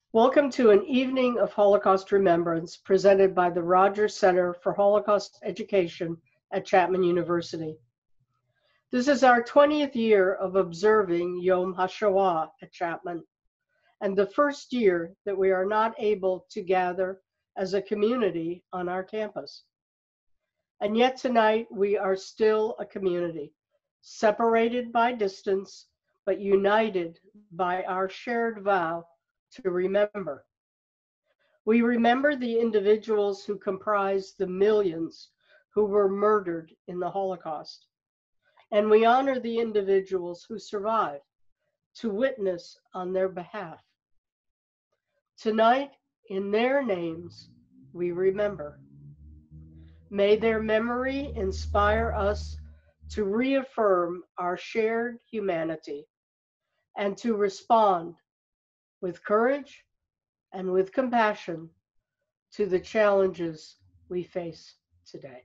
Welcome to an evening of Holocaust Remembrance presented by the Rogers Center for Holocaust Education at Chapman University. This is our 20th year of observing Yom HaShoah at Chapman, and the first year that we are not able to gather as a community on our campus. And yet tonight we are still a community, separated by distance, but united by our shared vow to remember. We remember the individuals who comprise the millions who were murdered in the Holocaust. And we honor the individuals who survived to witness on their behalf. Tonight, in their names, we remember. May their memory inspire us to reaffirm our shared humanity and to respond with courage and with compassion to the challenges we face today.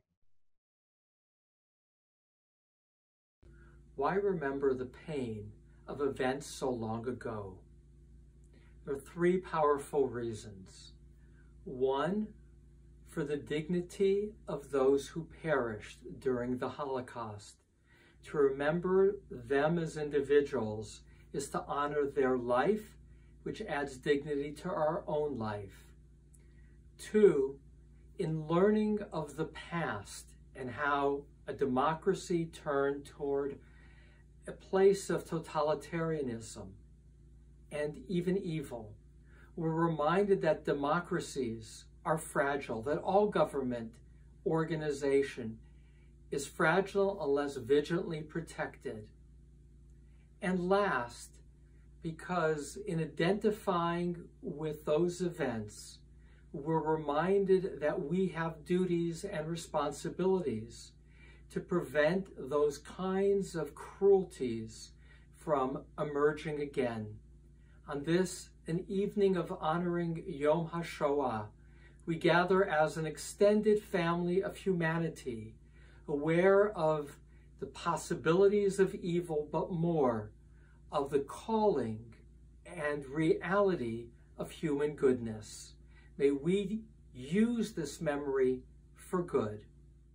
Why remember the pain of events so long ago? There are three powerful reasons. One, for the dignity of those who perished during the Holocaust. To remember them as individuals is to honor their life, which adds dignity to our own life. Two, in learning of the past and how a democracy turned toward a place of totalitarianism and even evil, we're reminded that democracies are fragile, that all government organization is fragile unless vigilantly protected. And last, because in identifying with those events, we're reminded that we have duties and responsibilities to prevent those kinds of cruelties from emerging again. On this, an evening of honoring Yom HaShoah, we gather as an extended family of humanity, aware of the possibilities of evil, but more of the calling and reality of human goodness. May we use this memory for good.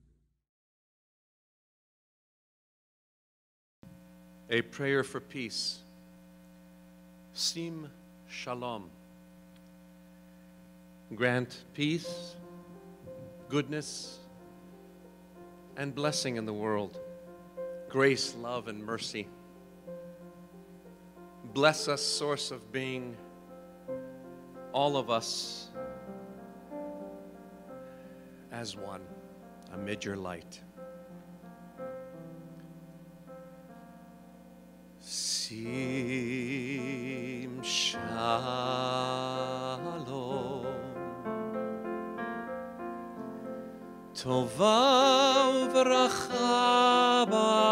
A prayer for peace. Sim Shalom. Grant peace, goodness, and blessing in the world. Grace, love, and mercy. Bless us, source of being, all of us as one amid your light. Sim Shalom. Tova uvracha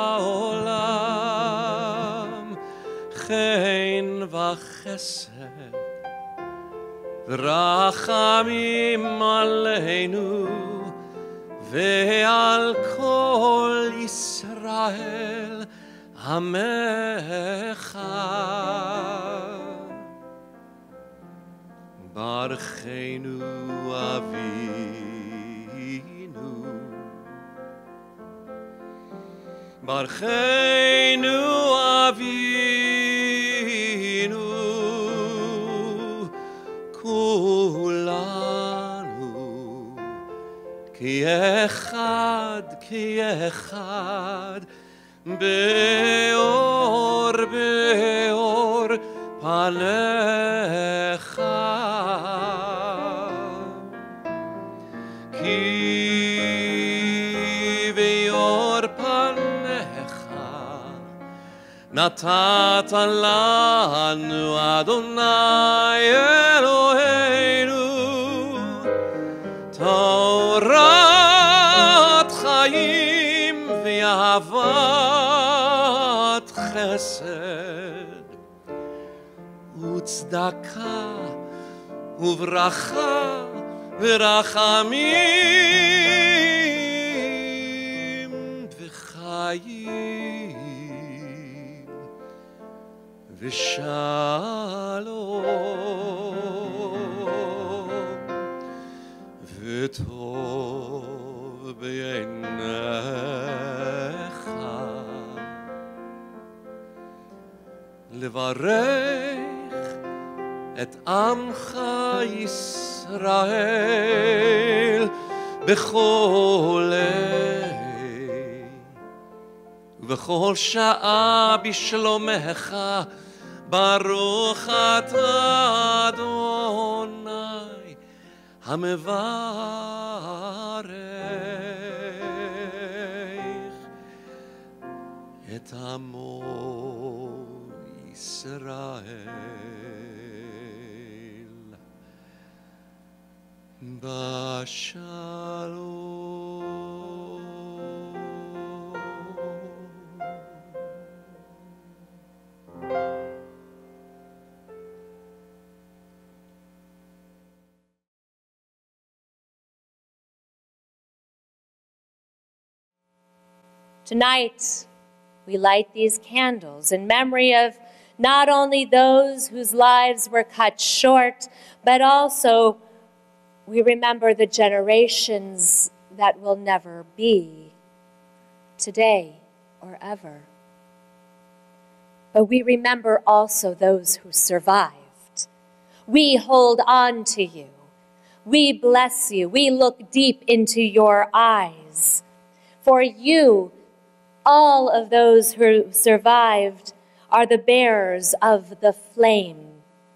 ba'olam, chen v'chesed, v'rachamim aleinu, ve'al kol Yisrael Amecha. Barchenu Avinu, Barchenu Avinu, Kulanu, Ki Echad, Beor, Beor, Panecha. Ki Beor Panecha, Natata lanu Adonai Eloheinu, Torat Chaim v'ahavat chesed, u'tzedaka uvracha v'rachamim v'chayim v'shalom. וטוב בעיניך לברך את עמך ישראל בכל עת ובכל שעה בשלומך ברוך אתה אדוני המברך את עמו ישראל בשלום. Tonight, we light these candles in memory of not only those whose lives were cut short, but also we remember the generations that will never be, today or ever. But we remember also those who survived. We hold on to you. We bless you. We look deep into your eyes. For you, all of those who survived are the bearers of the flame.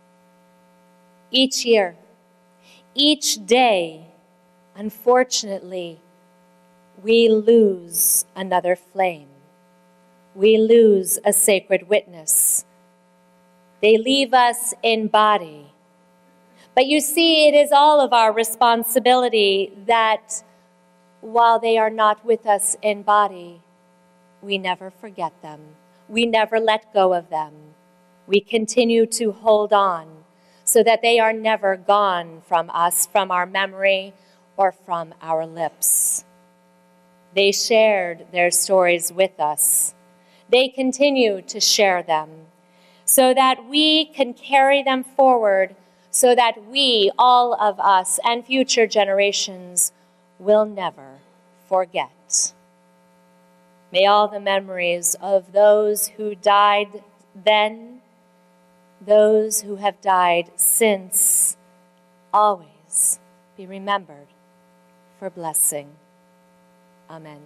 Each year, each day, unfortunately, we lose another flame. We lose a sacred witness. They leave us in body. But you see, it is all of our responsibility that while they are not with us in body, we never forget them. We never let go of them. We continue to hold on so that they are never gone from us, from our memory, or from our lips. They shared their stories with us. They continue to share them so that we can carry them forward, so that we, all of us, and future generations will never forget. May all the memories of those who died then, those who have died since, always be remembered for blessing. Amen.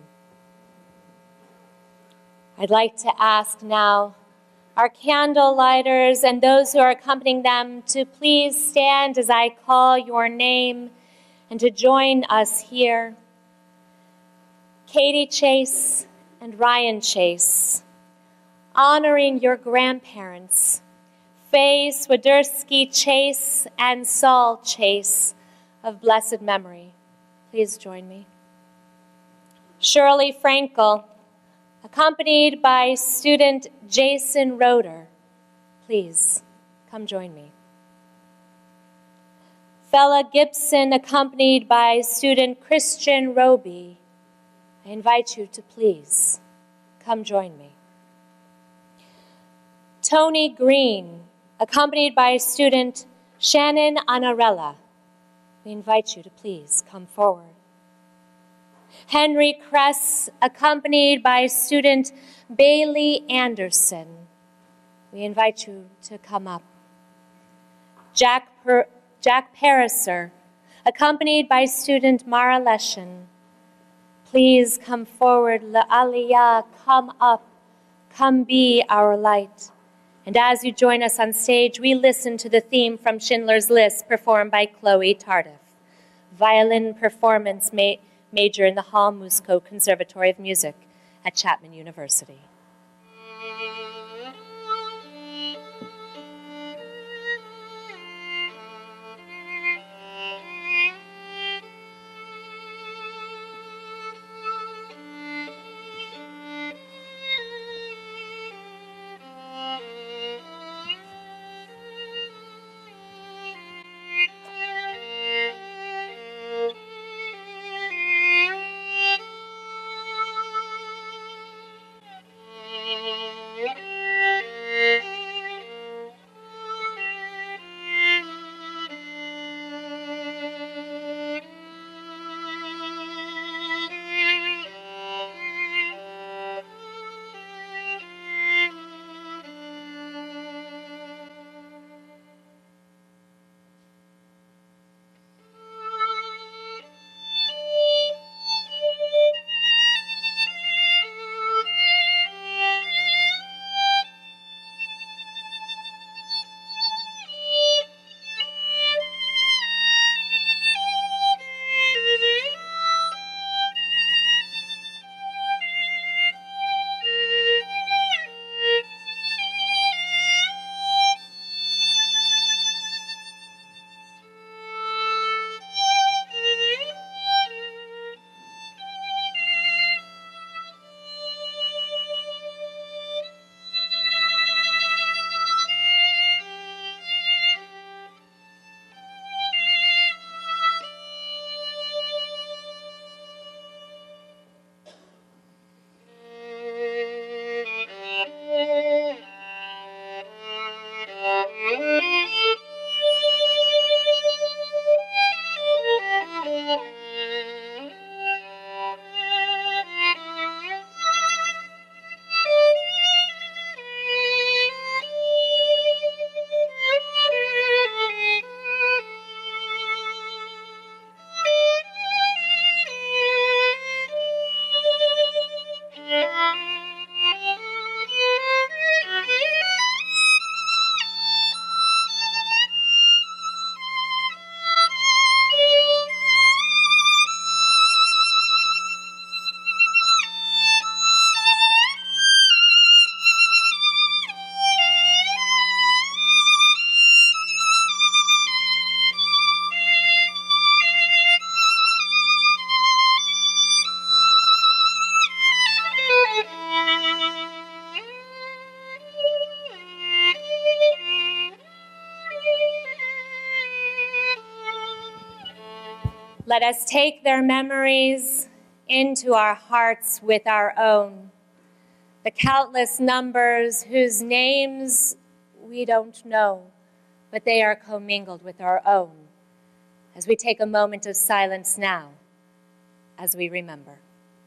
I'd like to ask now our candle lighters and those who are accompanying them to please stand as I call your name and to join us here. Katie Chase and Ryan Chase, honoring your grandparents, Faye Swiderski Chase and Saul Chase of blessed memory. Please join me. Shirley Frankel, accompanied by student Jason Roeder. Please come join me. Fella Gibson, accompanied by student Christian Roby. I invite you to please come join me. Tony Green, accompanied by student Shannon Anarella. We invite you to please come forward. Henry Kress, accompanied by student Bailey Anderson. We invite you to come up. Jack Pariser, accompanied by student Mara Leshin. Please come forward, La'aliyah, come up, come be our light. And as you join us on stage, we listen to the theme from Schindler's List performed by Chloe Tardif. Violin performance major in the Hall Musco Conservatory of Music at Chapman University. Let us take their memories into our hearts with our own, the countless numbers whose names we don't know, but they are commingled with our own, as we take a moment of silence now, as we remember.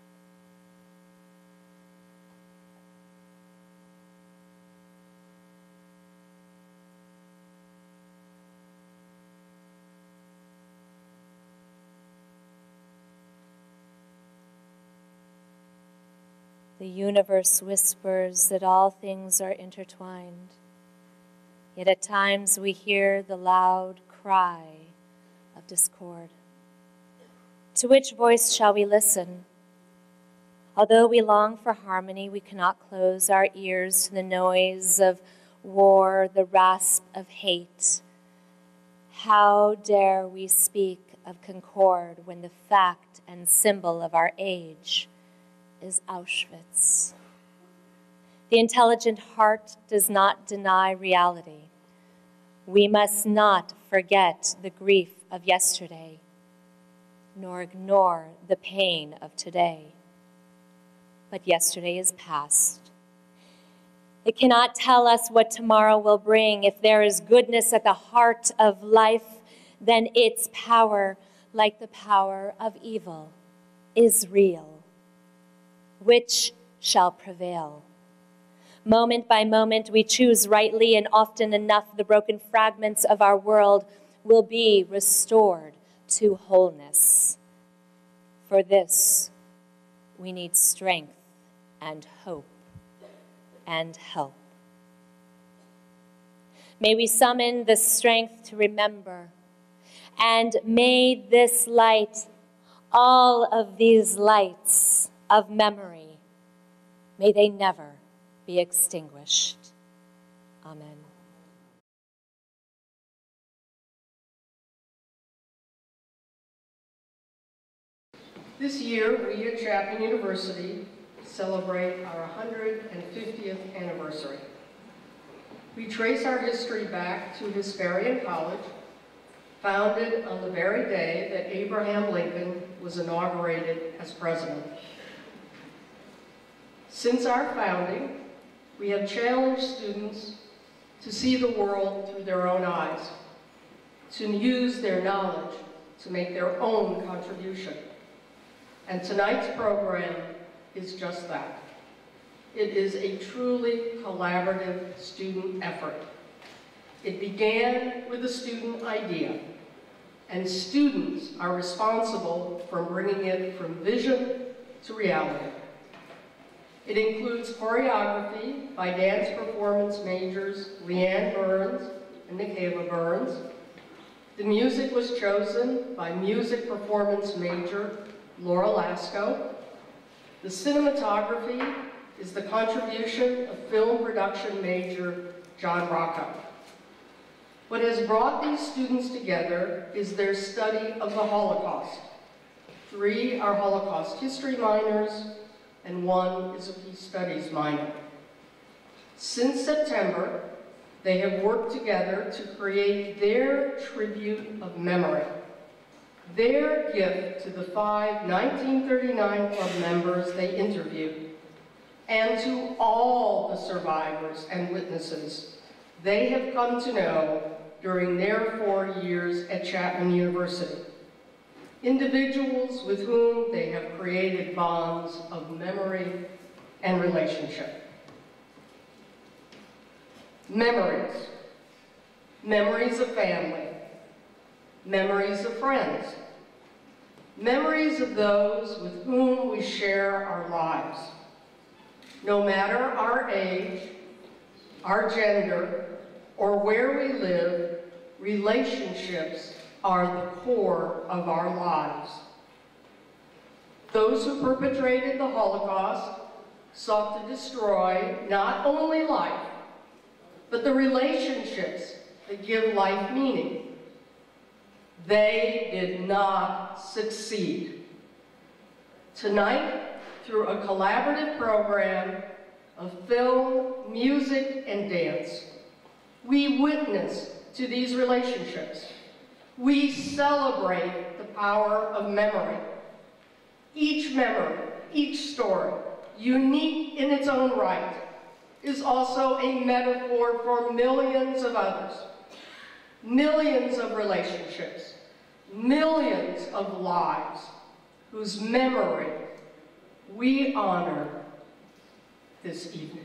The universe whispers that all things are intertwined, yet at times we hear the loud cry of discord. To which voice shall we listen? Although we long for harmony, we cannot close our ears to the noise of war, the rasp of hate. How dare we speak of concord when the fact and symbol of our age is Auschwitz? The intelligent heart does not deny reality. We must not forget the grief of yesterday, nor ignore the pain of today. But yesterday is past. It cannot tell us what tomorrow will bring. If there is goodness at the heart of life, then its power, like the power of evil, is real. Which shall prevail? Moment by moment, we choose rightly, and often enough, the broken fragments of our world will be restored to wholeness. For this, we need strength and hope and help. May we summon the strength to remember, and may this light, all of these lights of memory, may they never be extinguished. Amen. This year, we at Chapman University celebrate our 150th anniversary. We trace our history back to Hesperian College, founded on the very day that Abraham Lincoln was inaugurated as president. Since our founding, we have challenged students to see the world through their own eyes, to use their knowledge to make their own contribution. And tonight's program is just that. It is a truly collaborative student effort. It began with a student idea, and students are responsible for bringing it from vision to reality. It includes choreography by dance performance majors Leanne Burns and Michaela Burns. The music was chosen by music performance major Laura Lasco. The cinematography is the contribution of film production major John Rocco. What has brought these students together is their study of the Holocaust. 3 are Holocaust history minors, and 1 is a Peace Studies minor. Since September, they have worked together to create their tribute of memory, their gift to the 5 1939 club members they interviewed, and to all the survivors and witnesses they have come to know during their 4 years at Chapman University. Individuals with whom they have created bonds of memory and relationship. Memories. Memories of family. Memories of friends. Memories of those with whom we share our lives. No matter our age, our gender, or where we live, relationships are the core of our lives. Those who perpetrated the Holocaust sought to destroy not only life, but the relationships that give life meaning. They did not succeed. Tonight, through a collaborative program of film, music, and dance. We witness to these relationships. We celebrate the power of memory. Each memory, each story, unique in its own right, is also a metaphor for millions of others, millions of relationships, millions of lives whose memory we honor this evening.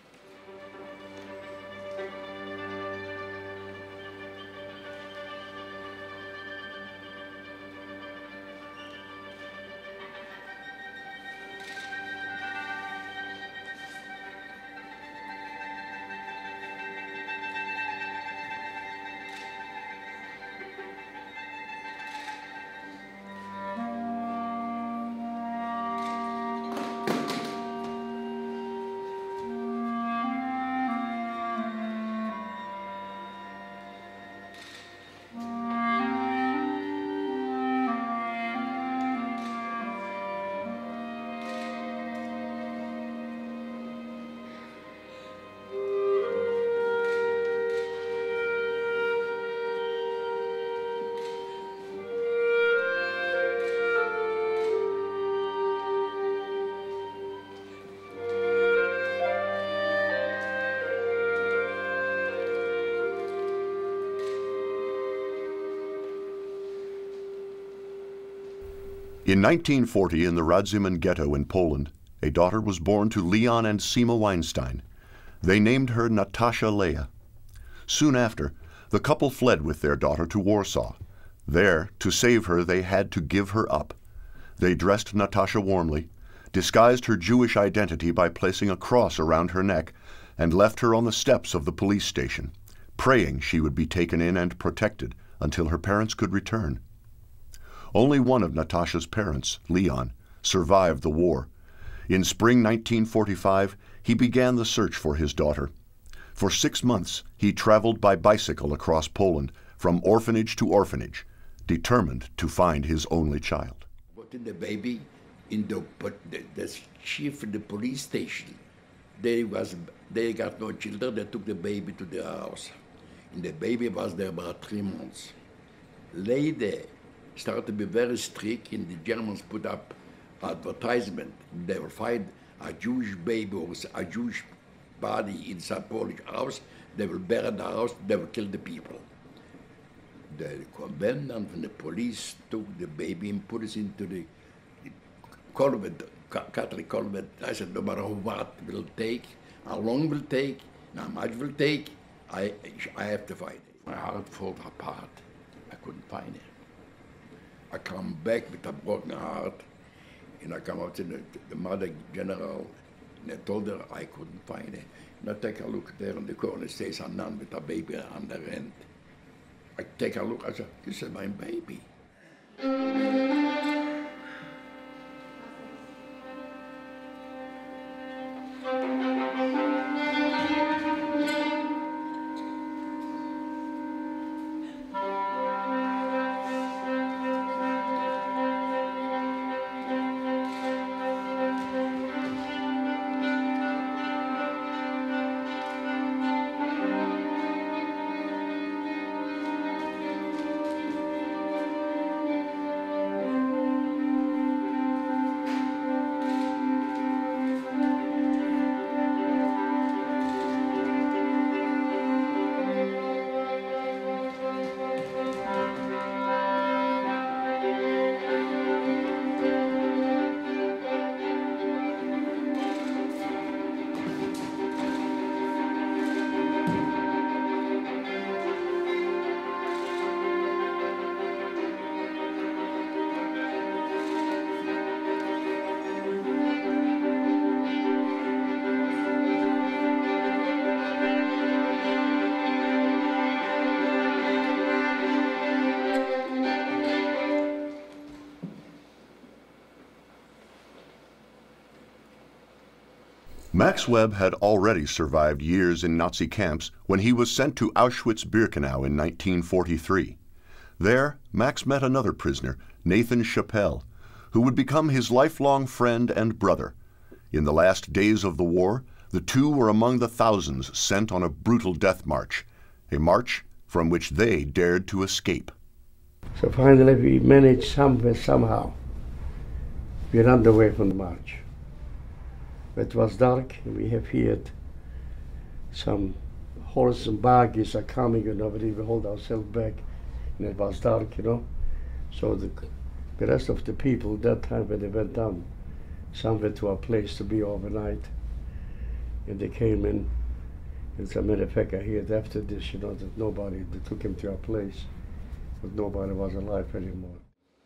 In 1940, in the Radzymin ghetto in Poland, a daughter was born to Leon and Sima Weinstein. They named her Natasha Leah. Soon after, the couple fled with their daughter to Warsaw. There, to save her, they had to give her up. They dressed Natasha warmly, disguised her Jewish identity by placing a cross around her neck, and left her on the steps of the police station, praying she would be taken in and protected until her parents could return. Only one of Natasha's parents, Leon, survived the war. In spring 1945, he began the search for his daughter. For 6 months, he traveled by bicycle across Poland, from orphanage to orphanage, determined to find his only child. Put the baby in the chief of the police station. They got no children. They took the baby to the house, and the baby was there about 3 months. Later, started to be very strict, and the Germans put up advertisement. They will find a Jewish baby or a Jewish body in some Polish house. They will bury the house. They will kill the people. The commandant from the police took the baby and put it into the convent, Catholic convent. I said, no matter what will take, how long it will take, how much it will take, I have to find it. My heart fell apart. I couldn't find it. I come back with a broken heart, and I come out to the Mother General, and I told her I couldn't find it. And I take a look there in the corner, stays a nun with a baby on the end. I take a look, I said, this is my baby. Max Webb had already survived years in Nazi camps when he was sent to Auschwitz-Birkenau in 1943. There, Max met another prisoner, Nathan Chappell, who would become his lifelong friend and brother. In the last days of the war, the two were among the thousands sent on a brutal death march, a march from which they dared to escape. So finally we managed somehow. We ran away from the march. It was dark, and we have heard some horses and buggies are coming, but we hold ourselves back, and it was dark, So the rest of the people that time when they went down, some went to a place to be overnight, and they came in. As a matter of fact, I heard after this, that they took him to a place, but nobody was alive anymore.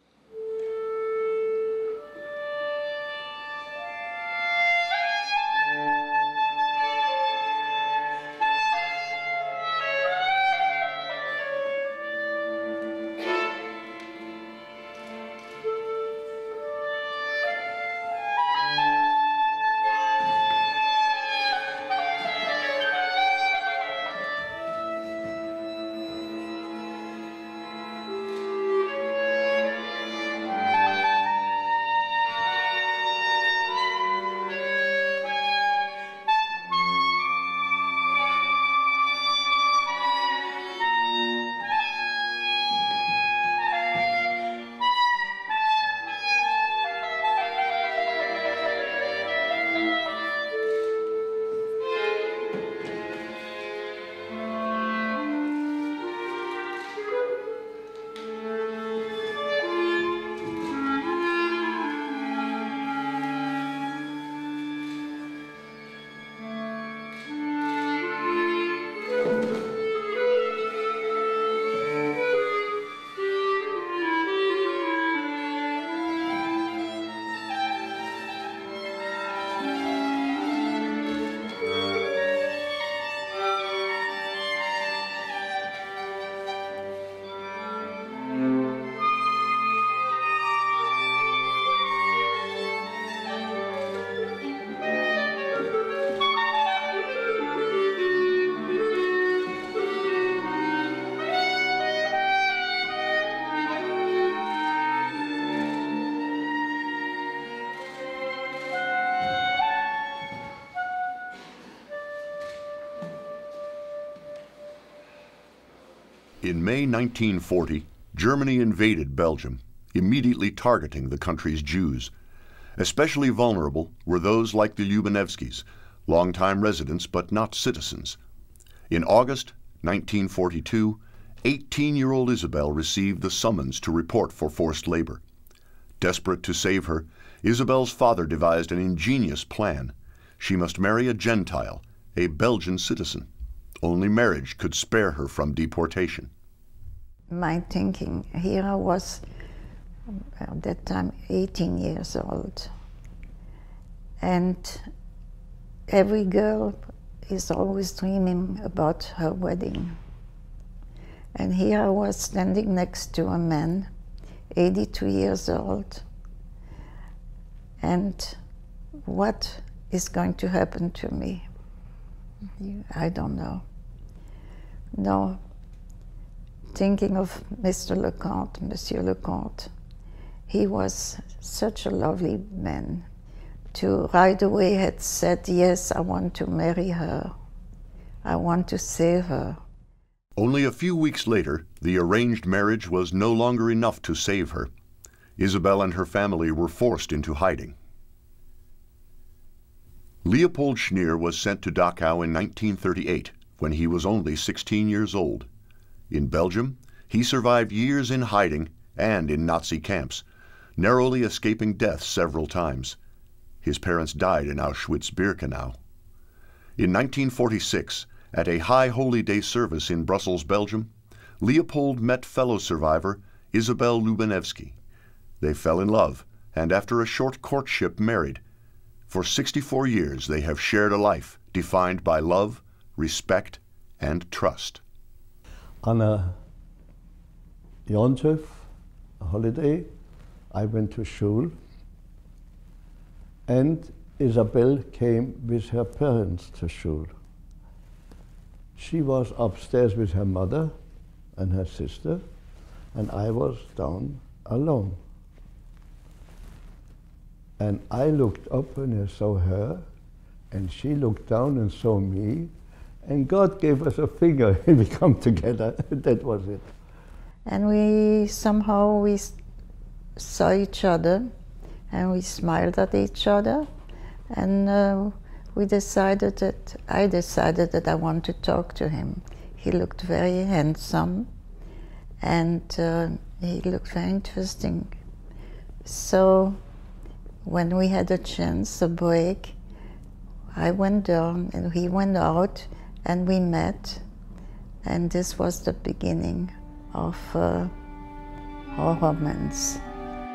In May 1940, Germany invaded Belgium, immediately targeting the country's Jews. Especially vulnerable were those like the Lubunevskis, longtime residents but not citizens. In August 1942, 18-year-old Isabel received the summons to report for forced labor. Desperate to save her, Isabel's father devised an ingenious plan. She must marry a Gentile, a Belgian citizen. Only marriage could spare her from deportation. My thinking, here I was, at that time, 18 years old. And every girl is always dreaming about her wedding. And here I was standing next to a man, 82 years old. And what is going to happen to me? I don't know. No, thinking of Monsieur Leconte, he was such a lovely man. To right away had said, yes, I want to marry her. I want to save her. Only a few weeks later, the arranged marriage was no longer enough to save her. Isabel and her family were forced into hiding. Leopold Schneer was sent to Dachau in 1938, when he was only 16 years old. In Belgium, he survived years in hiding and in Nazi camps, narrowly escaping death several times. His parents died in Auschwitz-Birkenau. In 1946, at a High Holy Day service in Brussels, Belgium, Leopold met fellow survivor Isabel Lubunevski. They fell in love, and after a short courtship married. For 64 years they have shared a life defined by love, respect, and trust. On a Yontif, a holiday, I went to shul, and Isabel came with her parents to shul. She was upstairs with her mother and her sister, and I was down alone. And I looked up and I saw her, and she looked down and saw me, and God gave us a finger and we come together. That was it. And we somehow saw each other, and we smiled at each other, and I decided that I want to talk to him. He looked very handsome, and he looked very interesting. So when we had a chance, a break, I went down and he went out, and we met, and this was the beginning of our romance.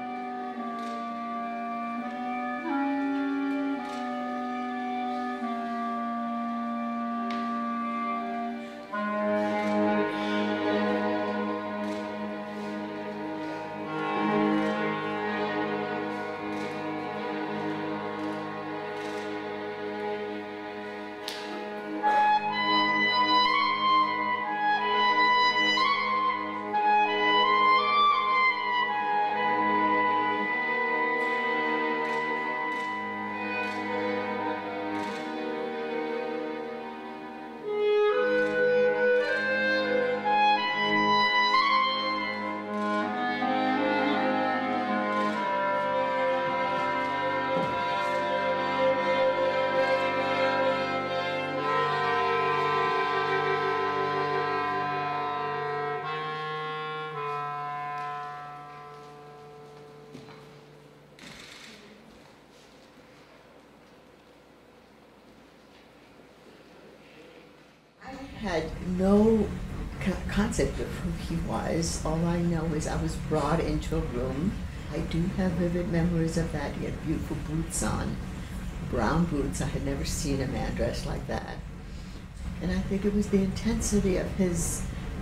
Had no concept of who he was. All I know is I was brought into a room. I do have vivid memories of that. He had beautiful boots on, brown boots. I had never seen a man dressed like that. And I think it was the intensity of his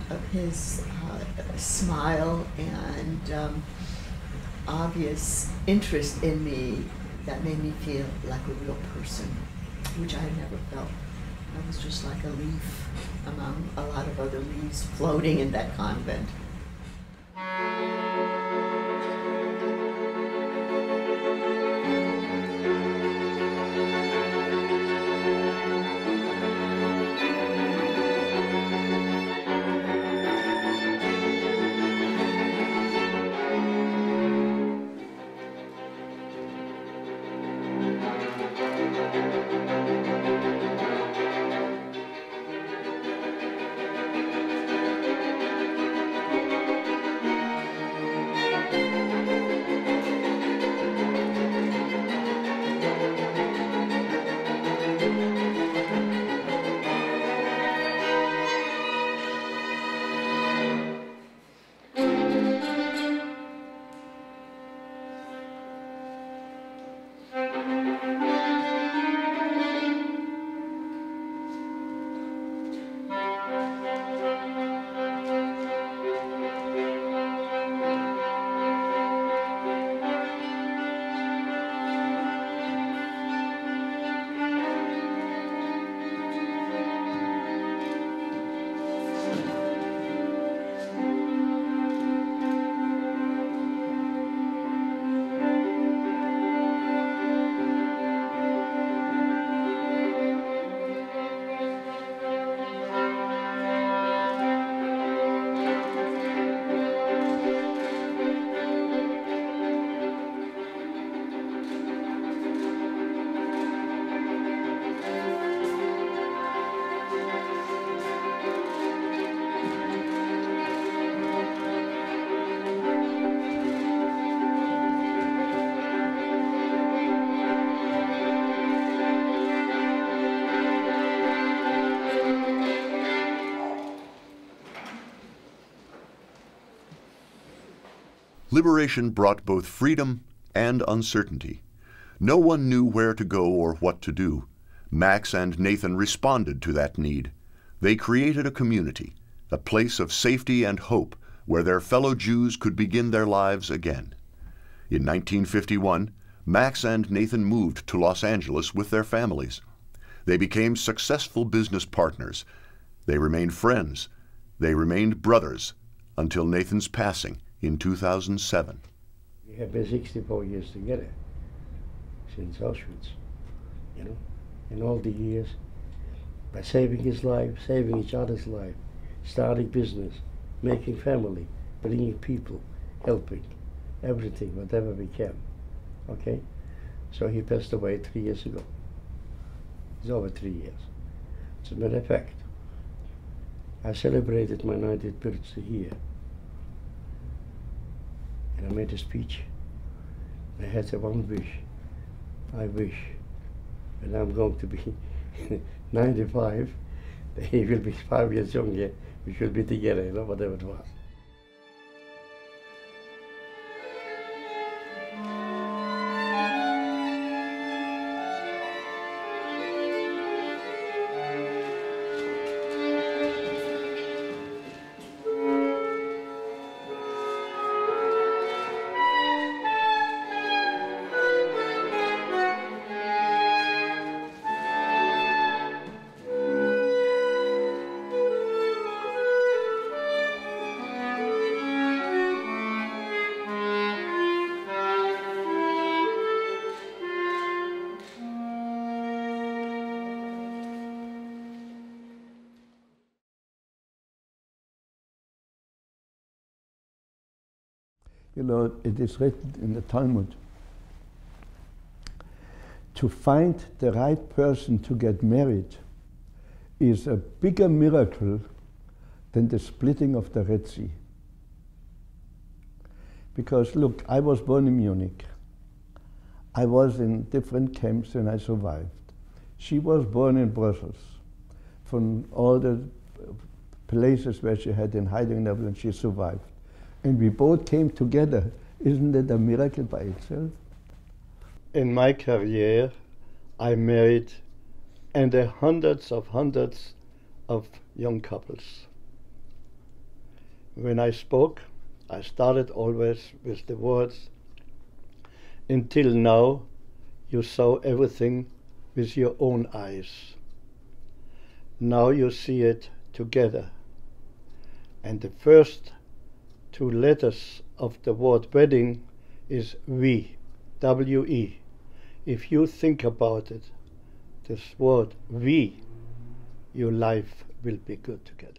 smile and obvious interest in me that made me feel like a real person, which I had never felt. I was just like a leaf among a lot of other leaves floating in that convent. Liberation brought both freedom and uncertainty. No one knew where to go or what to do. Max and Nathan responded to that need. They created a community, a place of safety and hope where their fellow Jews could begin their lives again. In 1951, Max and Nathan moved to Los Angeles with their families. They became successful business partners. They remained friends. They remained brothers until Nathan's passing in 2007. We have been 64 years together. since Auschwitz, you know, in all the years, by saving his life, saving each other's life, starting business, making family, bringing people, helping, everything, whatever we can, okay? So he passed away 3 years ago. It's over 3 years. As a matter of fact, I celebrated my 90th birthday here. And I made a speech. I had one wish. I wish, when I'm going to be 95, he will be 5 years younger, we should be together, you know, whatever it was. You know, it is written in the Talmud, to find the right person to get married is a bigger miracle than the splitting of the Red Sea. Because look, I was born in Munich. I was in different camps and I survived. She was born in Brussels. From all the places where she had in hiding and she survived. And we both came together. Isn't that a miracle by itself? In my career, I married and there are hundreds of young couples. When I spoke, I started always with the words, until now, you saw everything with your own eyes. Now you see it together. And the first 2 letters of the word wedding is we, W-E. If you think about it, this word we, your life will be good together.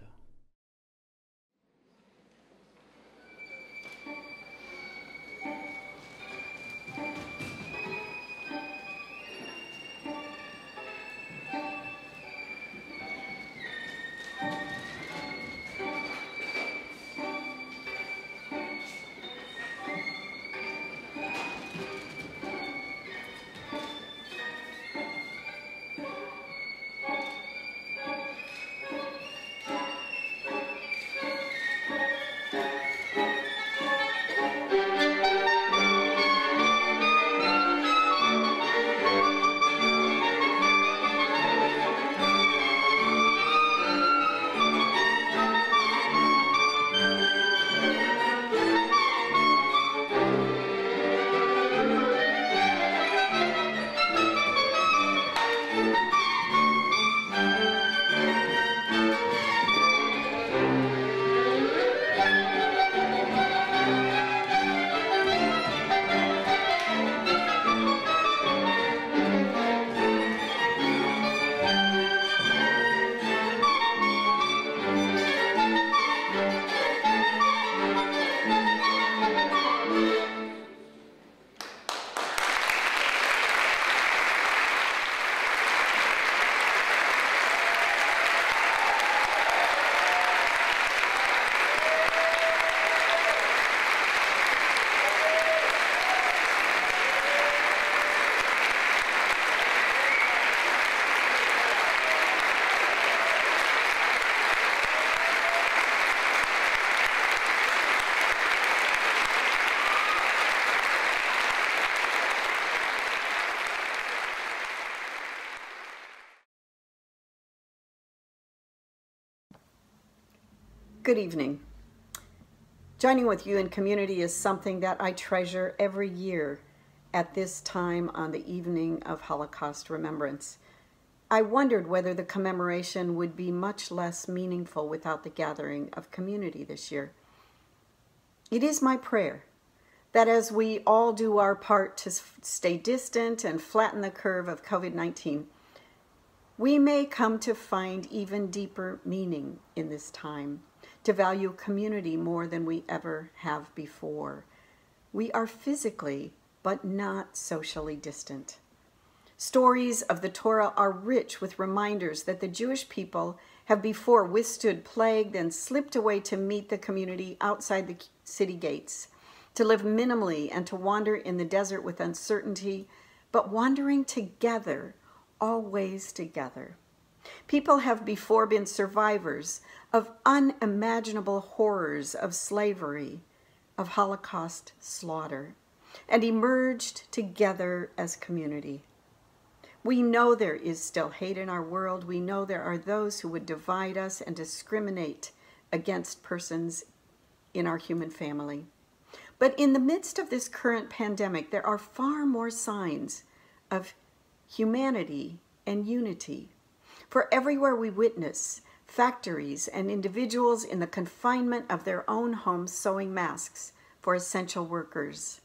Good evening. Joining with you in community is something that I treasure every year at this time on the evening of Holocaust Remembrance. I wondered whether the commemoration would be much less meaningful without the gathering of community this year. It is my prayer that as we all do our part to stay distant and flatten the curve of COVID-19, we may come to find even deeper meaning in this time, to value community more than we ever have before. We are physically, but not socially distant. Stories of the Torah are rich with reminders that the Jewish people have before withstood plague, then slipped away to meet the community outside the city gates, to live minimally and to wander in the desert with uncertainty, but wandering together, always together. People have before been survivors of unimaginable horrors of slavery, of Holocaust slaughter, and emerged together as community. We know there is still hate in our world. We know there are those who would divide us and discriminate against persons in our human family. But in the midst of this current pandemic, there are far more signs of humanity and unity. For everywhere we witness factories and individuals in the confinement of their own homes sewing masks for essential workers.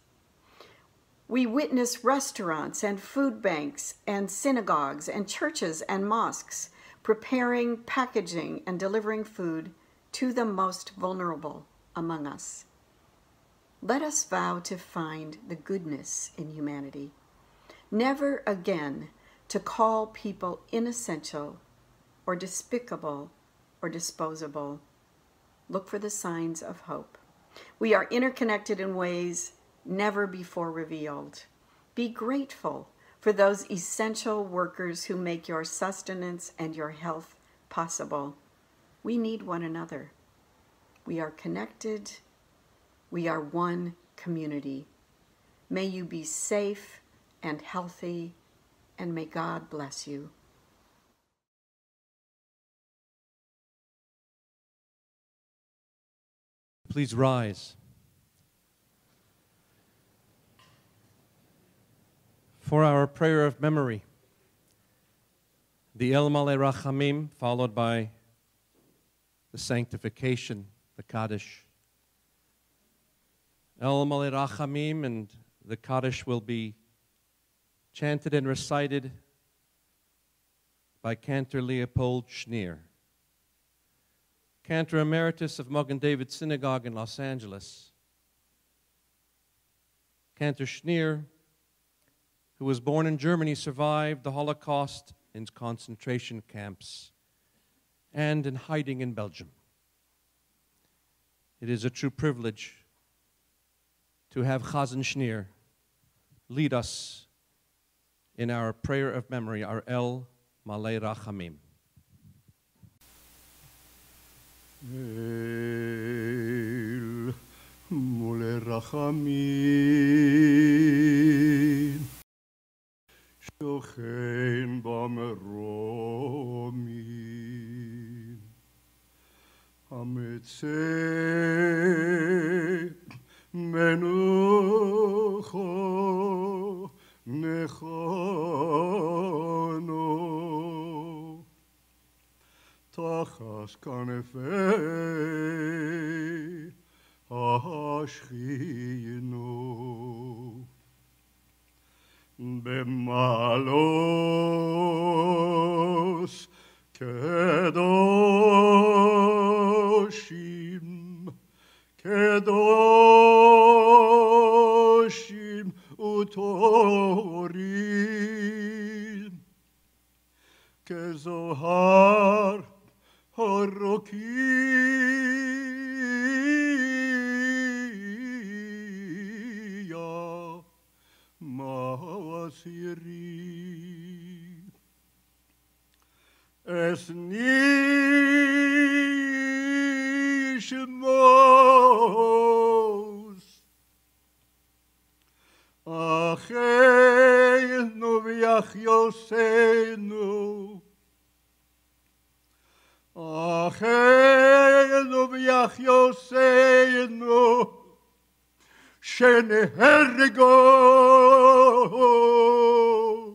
We witness restaurants and food banks and synagogues and churches and mosques preparing, packaging, and delivering food to the most vulnerable among us. Let us vow to find the goodness in humanity, never again to call people inessential or despicable or disposable. Look for the signs of hope. We are interconnected in ways never before revealed. Be grateful for those essential workers who make your sustenance and your health possible. We need one another. We are connected. We are one community. May you be safe and healthy, and may God bless you. Please rise. For our prayer of memory, the El Malei Rachamim, followed by the sanctification, the Kaddish. El Malei Rachamim and the Kaddish will be chanted and recited by Cantor Leopold Schneer, Cantor Emeritus of Magen David Synagogue in Los Angeles. Cantor Schneer, who was born in Germany, survived the Holocaust in concentration camps and in hiding in Belgium. It is a true privilege to have Chazan Schneer lead us in our prayer of memory, our El Malei Rachamim. El Malei Rachamim שוכן במרומים המצא מנוחו נכונו תחת כנפי השכינו במעלות קדושים קדושים וטהורים כזוהר הרוקיע מעשירי אס נשמוס אחינו ויחיוסנו אחינו ויחיוסנו שנהרגו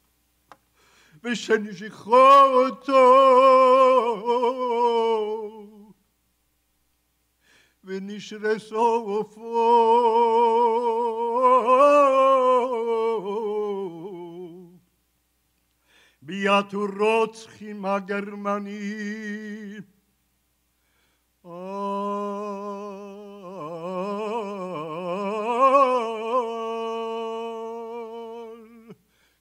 ושנשכחו אותו ונשרשו עופות ביד רוצחים הגרמנים. על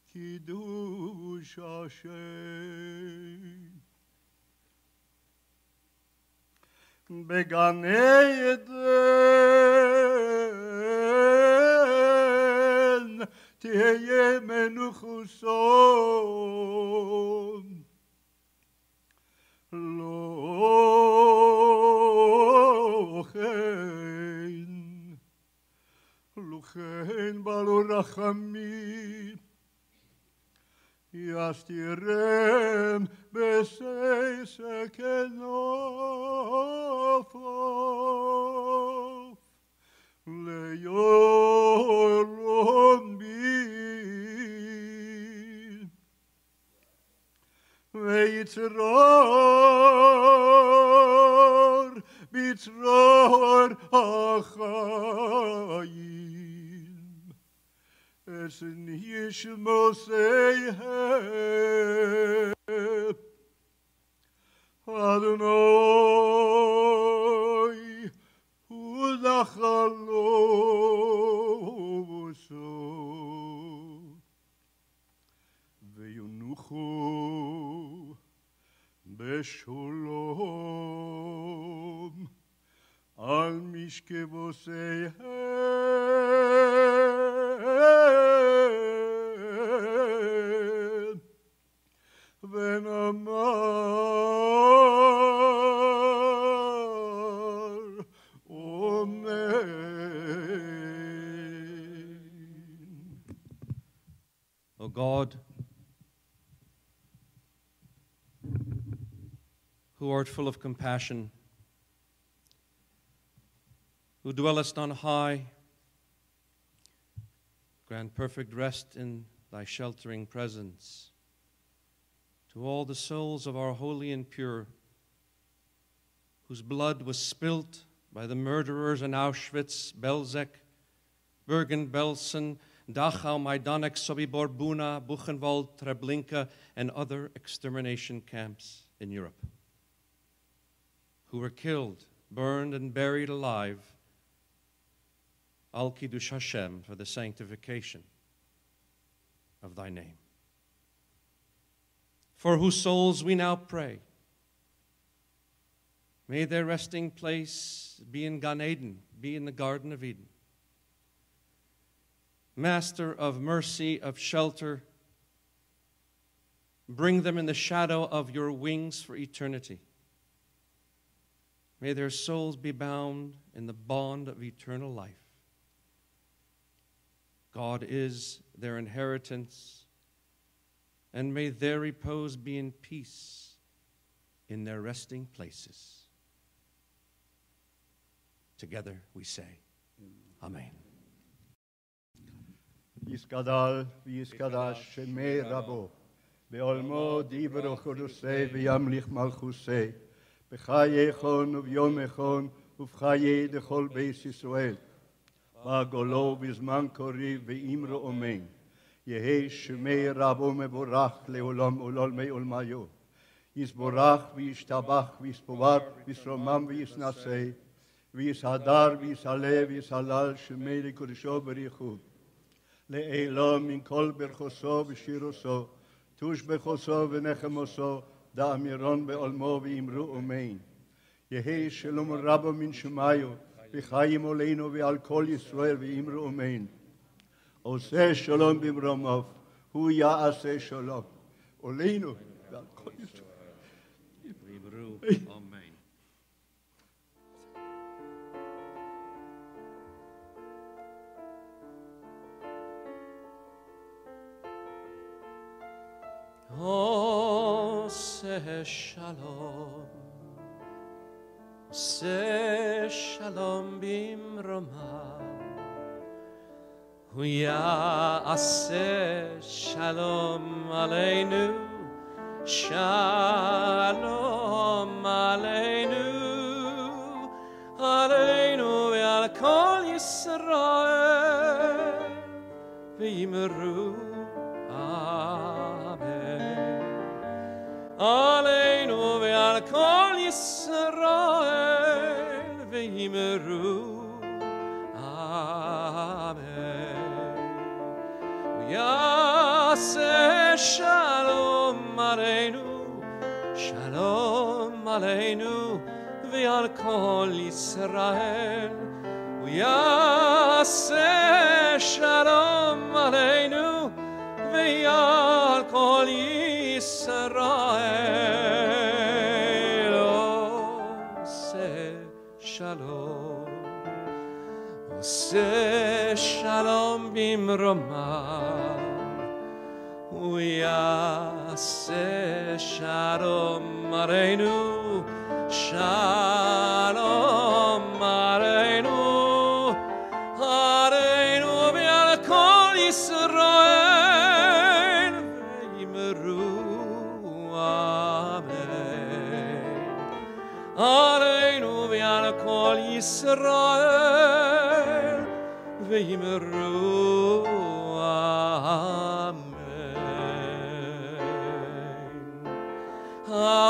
קידוש השם. בגן עדן תהיה מנוחוסון. לכן בעלו רחמים יסתירם בסייסק נופוף ליורון בי ויצרור בצרור החיים אסן ישמוסייהם אדוני הוא נחלוסו ויונוחו בשלום על משכבותיהם ונאמר אמן. O God, who art full of compassion, who dwellest on high, grant perfect rest in thy sheltering presence to all the souls of our holy and pure, whose blood was spilt by the murderers in Auschwitz, Belzec, Bergen-Belsen, Dachau, Majdanek, Sobibor, Buna, Buchenwald, Treblinka, and other extermination camps in Europe, who were killed, burned, and buried alive, Al Kiddush Hashem, for the sanctification of thy name. For whose souls we now pray, may their resting place be in Gan Eden, be in the Garden of Eden. Master of mercy, of shelter, bring them in the shadow of your wings for eternity. May their souls be bound in the bond of eternal life. God is their inheritance, and may their repose be in peace in their resting places. Together we say, Amen. יסגדל ויסקדש שמי רבו, בעולמו דיברו חודשי וימליך מלכוסי, בחייכון וביומכון ובחיי דכל בית ישראל, בעגולו בזמן קריב ואמרו אמן. יהי שמי רבו מבורך לעולם ולעולמי עולמיו. יסבורך וישתבח ויספואר וישרומם ויסנשא, ויסהדר ויסעלה ויסהלל שמי לקודשו בריחו. לעילום מן כל ברכוסו ושירוסו, תושבחוסו ונחמוסו, דאמירון בעולמו ואמרו אמן. יהי שלום רבו מן שמיו, וחיים עלינו ועל כל ישראל ואמרו אמן. עושה שלום במרומיו, הוא יעשה שלום. עלינו ועל כל ישראל. ואמרו אמן. עושה שלום, עושה שלום במרומיו, הוא יעשה שלום עלינו, שלום עלינו, עלינו ועל כל ישראל, ואמרו אמן. ועל כל ישראל ויאמרו אמן. ויעשה שלום עלינו, שלום עלינו ועל כל ישראל. ויעשה שלום עלינו ועל כל ישראל. עושה שלום, עושה שלום במרומיו. ויעשה שלום עלינו, שלום עלינו, עלינו ועל כל ישראל ויאמרו אמן. עלינו ועל כל ישראל ויאמרו אמן.